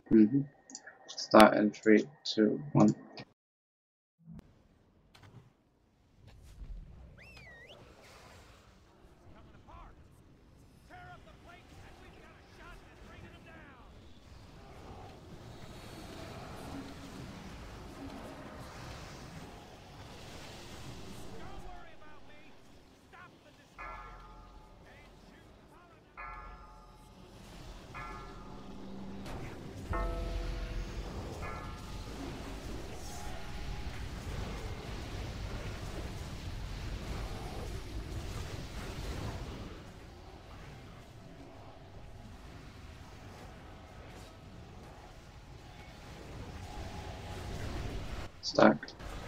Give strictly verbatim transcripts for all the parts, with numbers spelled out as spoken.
Mm-hmm. Start in three, two, one. Stack.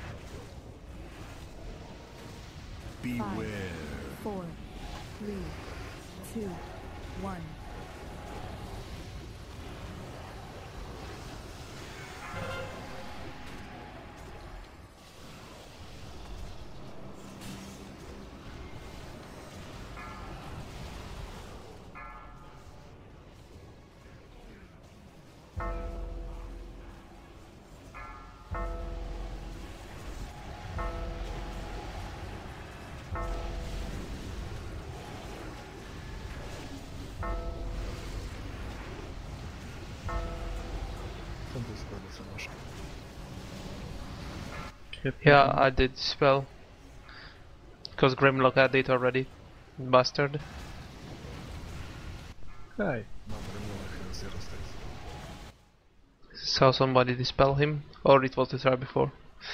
Beware. Five, four, three, two, one. Yeah, I did spell. Because Grimlock had it already. Bastard. Hey. No, Grimlock has zero stacks. Saw somebody dispel him, or it was the try before.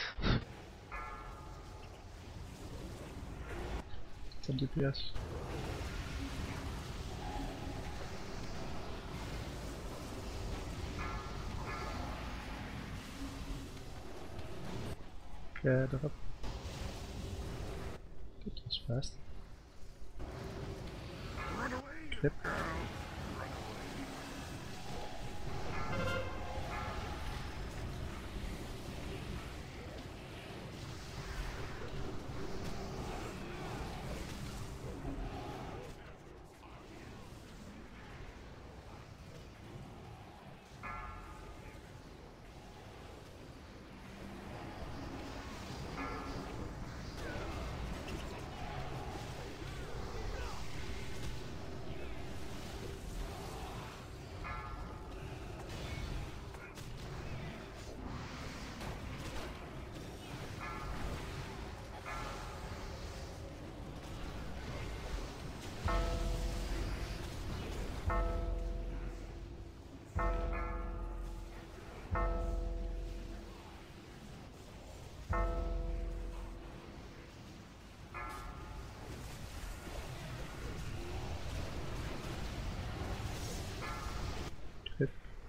Some D P S. Get up. That was fast. Run away, Yep. girl. Hit.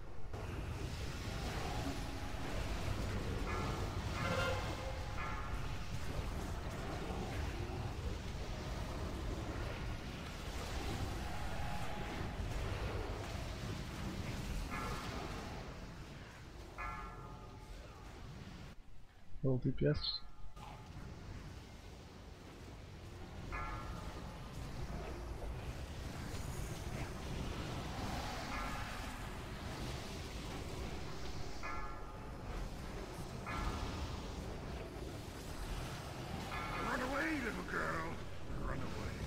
Roll D P S. Run away, little girl. Run away.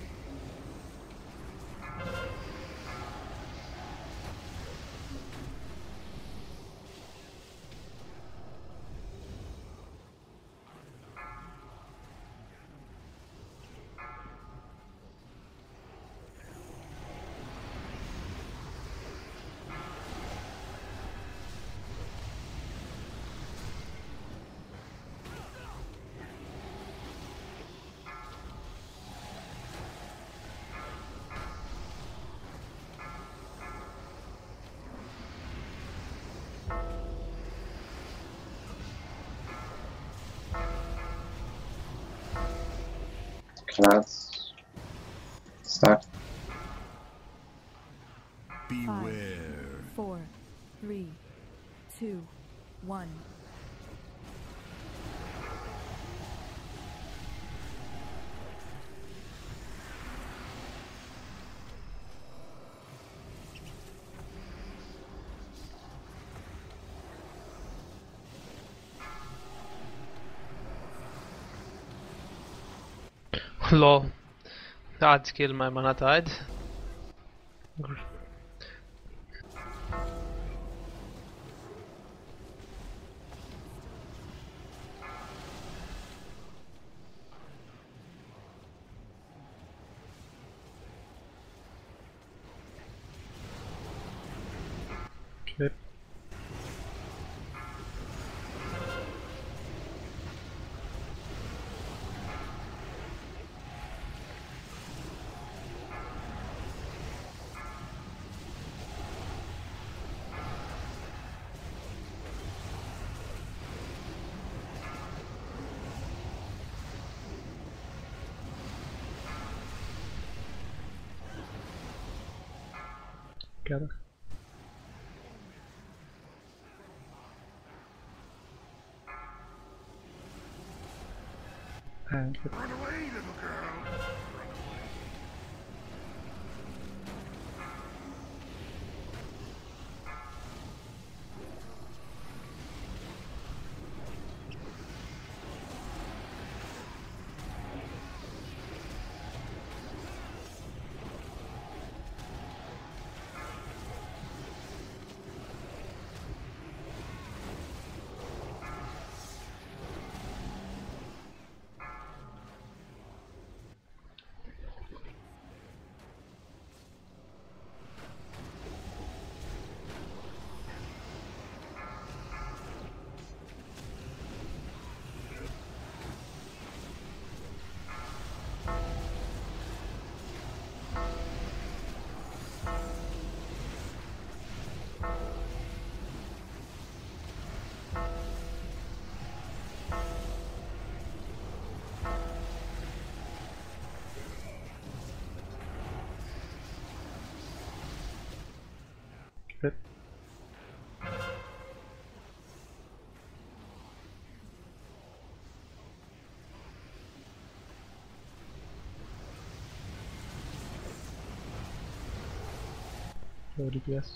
Class. Stack. Beware. Four, three, two, one. Lol. I'd skill my mana tide. Okay. Gather. And hit. Run away, little girl. Run away. Hit. Low D P S.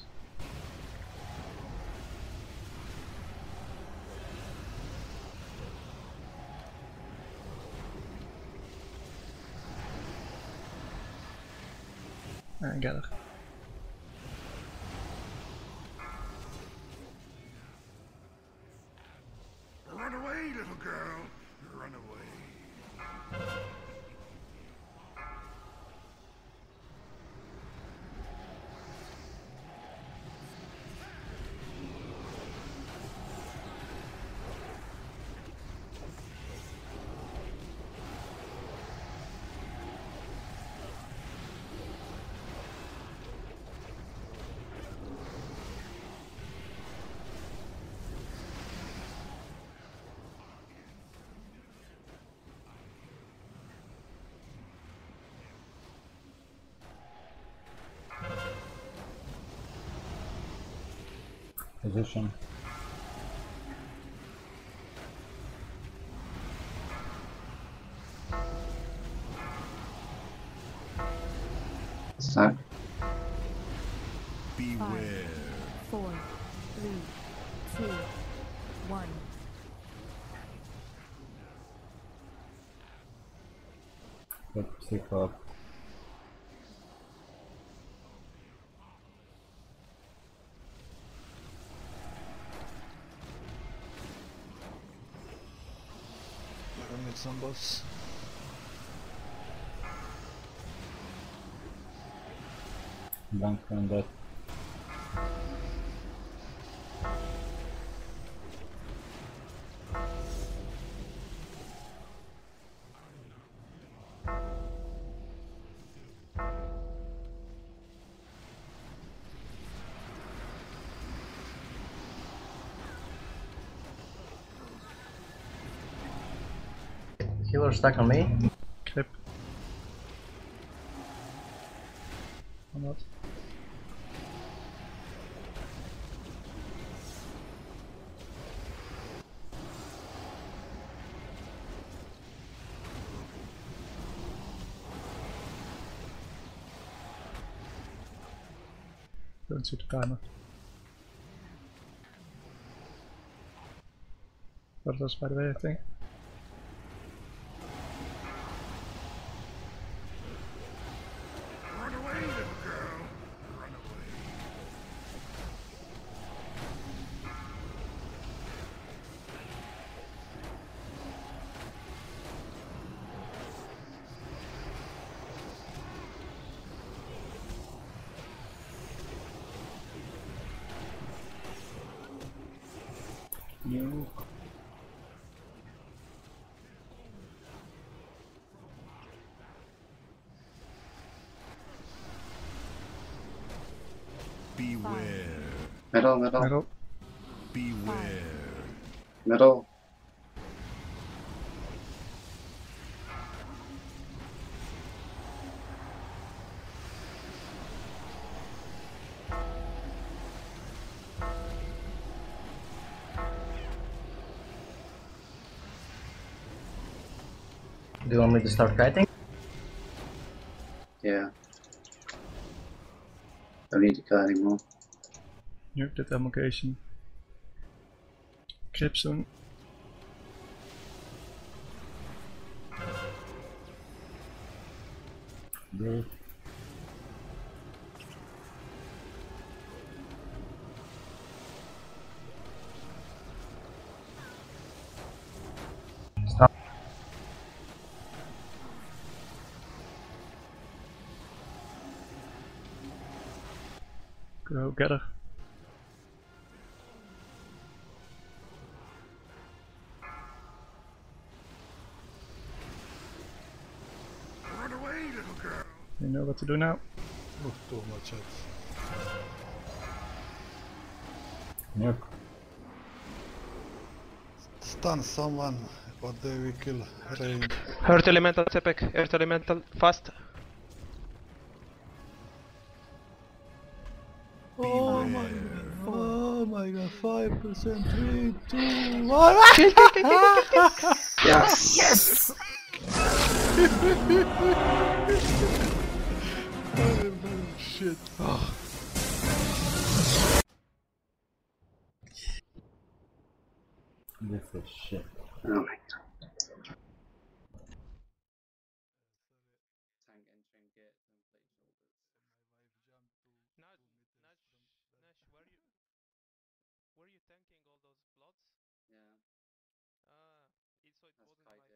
And gather. Run away, little girl. Run away. Position. Stack. Beware. Four, three, two, one. Good psycho. Gonna get some buffs. Blank from that. Healer stuck on me. Clip. Or not. Don't see the timer. What was by the way, I think. Nuke. Beware. Middle, middle, Middle. Beware. middle. Do you want me to start kiting? Yeah. Don't need to kite anymore. Nuke that emulation. Grip soon. Breathe. Stop. Go get her. Run away, little girl. You know what to do now. Oh, too much hits. Nuke. Stun someone, but they will kill range. Earth Elemental Sepek, Earth Elemental, fast. Oh my god, oh my god, five percent, three, two, one. Yes! Yes! Oh, shit. This is shit. Oh my god. Were you tanking all those bloods? Yeah. Ah, it, so it wasn't my